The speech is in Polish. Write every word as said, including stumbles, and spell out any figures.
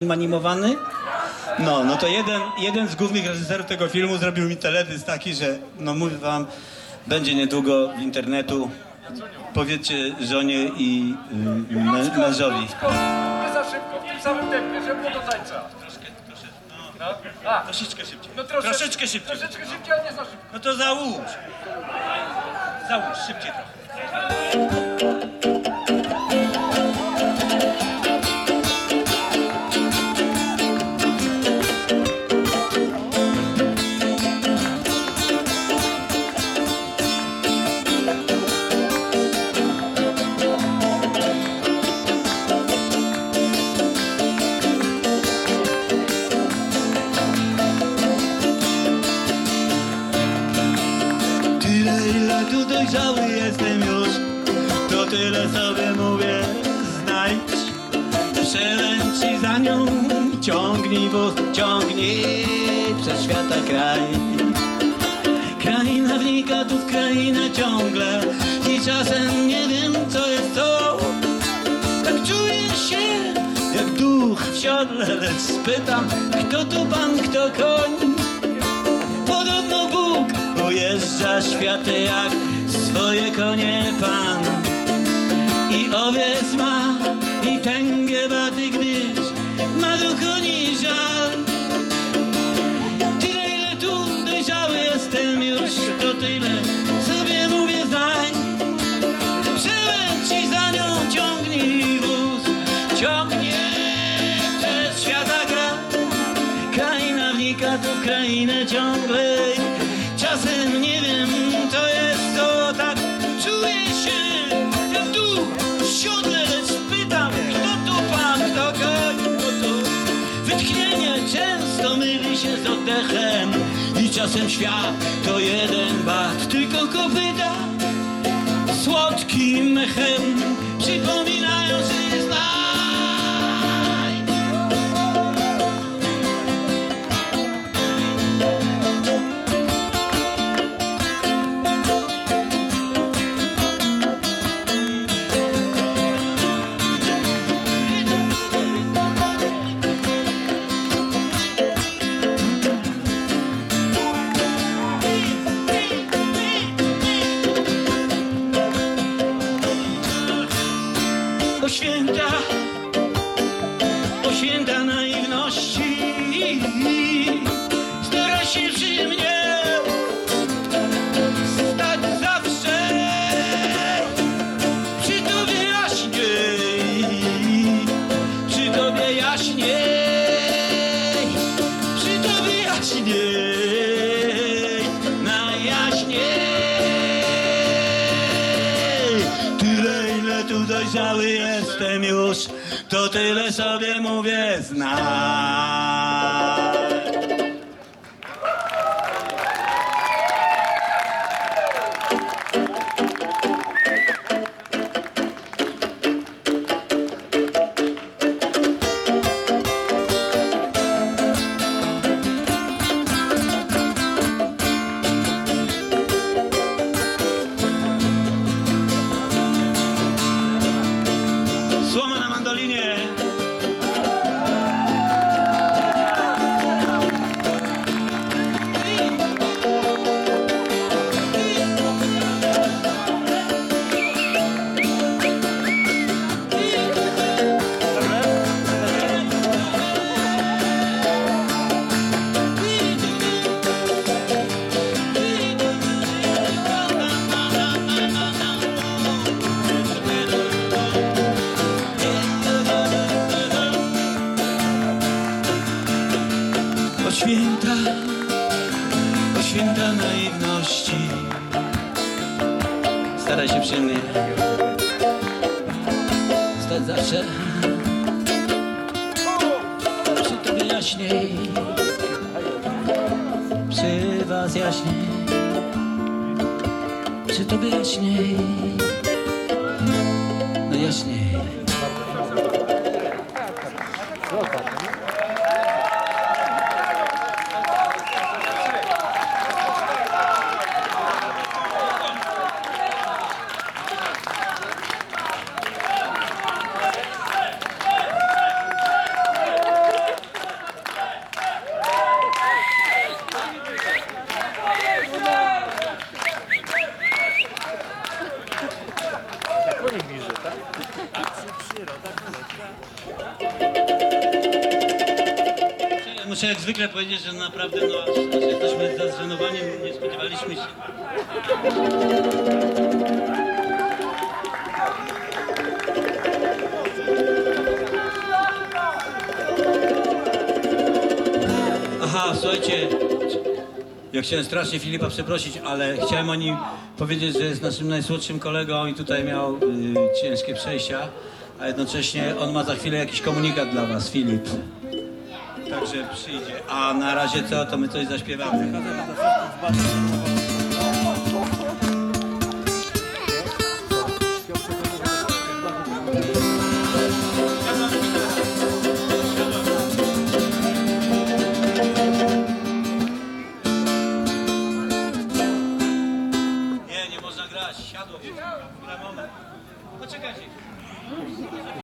animowany. No, no to jeden, jeden z głównych reżyserów tego filmu zrobił mi teledysk taki, że no mówię wam, będzie niedługo w internetu. Powiedzcie żonie i y, mę, mężowi. Nie za szybko, w tym samym tempie, żeby było do tańca. Troszkę, troszkę, No. A, troszeczkę szybciej. no troszeczkę, troszeczkę szybciej. Troszeczkę szybciej, ale nie za szybko. No to załóż. Załóż, szybciej trochę. Tu dojrzały jestem już, to tyle sobie mówię, znajdź. Przelęci za nią, ciągnij wóz, ciągnij przez świata kraj. Kraina wnika tu w krainę ciągle i czasem nie wiem co jest to. Tak czuję się jak duch w siodle, lecz spytam, kto tu pan, kto koń. Podobno Bóg ujeżdża światy jak swoje konie pan. I owiec ma, i tęgie baty, gdyż ma do koni żal. Tyle, ile tu dojrzały jestem już, to tyle sobie mówię zdań. Przeleci za nią, ciągnij wóz, ciągnie przez świata gra. Kraina wnika tu w krainę ciągle. Czasem nie wiem, to jest to, tak czuję się jak duch w siodle, lecz pytam, kto tu pan, kto koń, kto tu. Wytchnienie często myli się z oddechem i czasem świat to jeden bat, tylko kopyta słodkim mechem przypominają, że jest naj. O święta, o święta naiwności, stara się przy mnie stać zawsze, przy tobie jaśniej, przy tobie jaśniej, przy tobie jaśniej, najjaśniej. Tyle, ile tu dojrzały jestem już, to tyle sobie mówię, znaj. Słoma na mandolinie. O święta, o święta naiwności, staraj się przy mnie stać zawsze, przy tobie jaśniej, przy was jaśniej, przy tobie jaśniej, no jaśniej. muszę jak zwykle powiedzieć, że naprawdę no, aż, aż jesteśmy zazrenowani, nie spodziewaliśmy się. Aha, słuchajcie, ja chciałem strasznie Filipa przeprosić, ale chciałem o nim powiedzieć, że jest naszym najsłodszym kolegą i tutaj miał y, ciężkie przejścia, a jednocześnie on ma za chwilę jakiś komunikat dla was, Filip. Także przyjdzie. A na razie co, to my coś zaśpiewamy. Nie, nie można grać, siadło. Chwila, moment. Poczekajcie.